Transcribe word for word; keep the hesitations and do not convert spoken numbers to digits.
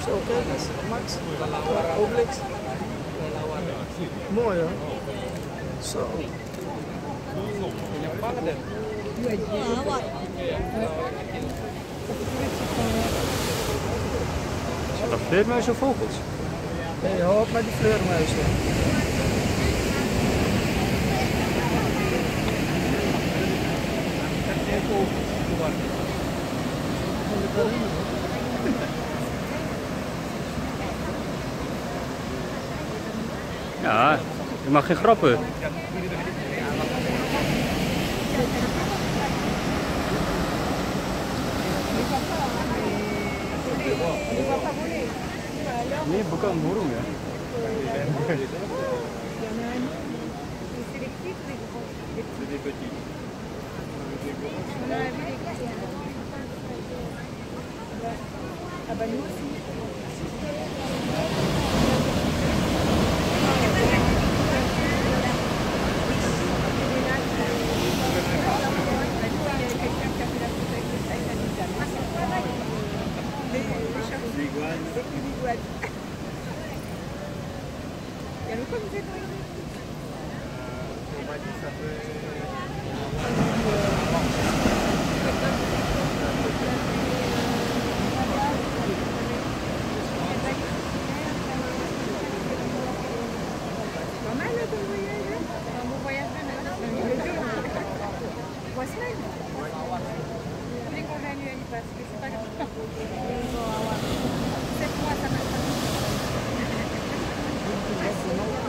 Kijk eens, Max. Obelix. Mooi hoor. Zo. Ah, wat? Zijn dat vleermuizen of vogels? Nee, hou op met die vleermuizen. Ja, je mag geen grappen. Nee, bukan burung ya. C'est moi, ça m'a